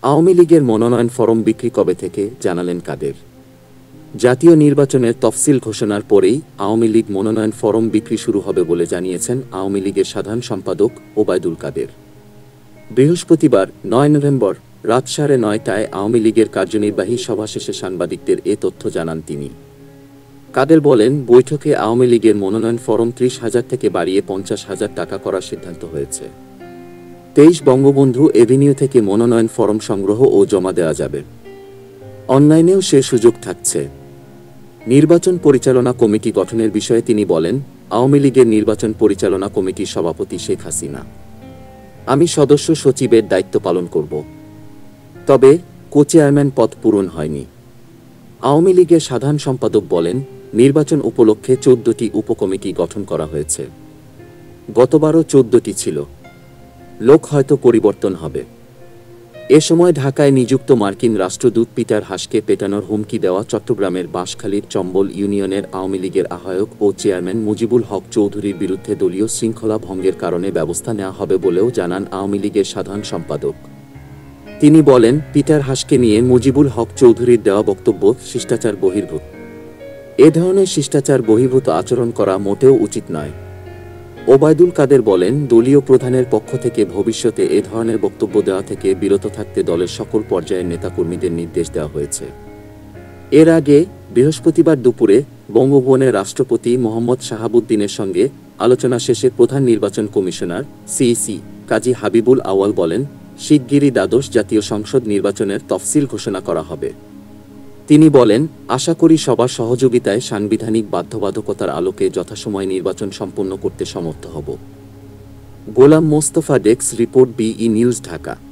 আওয়ামী লীগের মনোনয়ন ফরম বিক্রি কবে থেকে জানালেন কাদের। জাতীয় নির্বাচনের তফসিল ঘোষণার পরেই আওয়ামী লীগ মনোনয়ন ফরম বিক্রি শুরু হবে বলে জানিয়েছেন আওয়ামী লীগের সাধারণ সম্পাদক ওবায়দুল কাদের। বৃহস্পতিবার ৯ নভেম্বর রাত ৯:৩০টায় আওয়ামী লীগের কার্যনির্বাহী সভা শেষে সাংবাদিকদের এ তথ্য জানান তিনি। কাদের বলেন, বৈঠকে আওয়ামী লীগের মনোনয়ন ফরম ৩০,০০০ থেকে বাড়িয়ে ৫০,০০০ টাকা করার সিদ্ধান্ত হয়েছে। ২৩ বঙ্গবন্ধু এভিনিউ থেকে মনোনয়ন ফরম সংগ্রহ ও জমা দেওয়া যাবে। অনলাইনেও সে সুযোগ থাকছে। নির্বাচন পরিচালনা কমিটি গঠনের বিষয়ে তিনি বলেন, আওয়ামী লীগের নির্বাচন পরিচালনা কমিটির সভাপতি শেখ হাসিনা। আমি সদস্য সচিবের দায়িত্ব পালন করব। তবে কো-চেয়ারম্যান পদ পূরণ হয়নি। আওয়ামী লীগের সাধারণ সম্পাদক বলেন, নির্বাচন উপলক্ষে ১৪টি উপকমিটি গঠন করা হয়েছে। গতবারও ১৪টি ছিল। লোক হয়তো পরিবর্তন হবে। এ সময় ঢাকায় নিযুক্ত মার্কিন রাষ্ট্রদূত পিটার হাসকে পেটানোর হুমকি দেওয়া চট্টগ্রামের বাঁশখালীর চম্বল ইউনিয়নের আওয়ামী লীগের আহ্বায়ক ও চেয়ারম্যান মুজিবুল হক চৌধুরীর বিরুদ্ধে দলীয় শৃঙ্খলা ভঙ্গের কারণে ব্যবস্থা নেওয়া হবে বলেও জানান আওয়ামী লীগের সাধারণ সম্পাদক। তিনি বলেন, পিটার হাসকে নিয়ে মুজিবুল হক চৌধুরীর দেওয়া বক্তব্য শিষ্টাচার বহির্ভূত। এ ধরনের শিষ্টাচার বহির্ভূত আচরণ করা মোটেও উচিত নয়। ওবায়দুল কাদের বলেন, দলীয় প্রধানের পক্ষ থেকে ভবিষ্যতে এ ধরনের বক্তব্য দেওয়া থেকে বিরত থাকতে দলের সকল পর্যায়ের নেতাকর্মীদের নির্দেশ দেওয়া হয়েছে। এর আগে বৃহস্পতিবার দুপুরে বঙ্গভবনে রাষ্ট্রপতি মোহাম্মদ শাহাবুদ্দিনের সঙ্গে আলোচনা শেষে প্রধান নির্বাচন কমিশনার সিইসি কাজী হাবিবুল আউয়াল বলেন, শিগগিরই দ্বাদশ জাতীয় সংসদ নির্বাচনের তফসিল ঘোষণা করা হবে। তিনি বলেন, আশা করি সবার সহযোগিতায় সাংবিধানিক বাধ্যবাধকতার আলোকে যথাসময়ে নির্বাচন সম্পন্ন করতে সমর্থ হব। Golam Mostafa, desk report, BE news, Dhaka.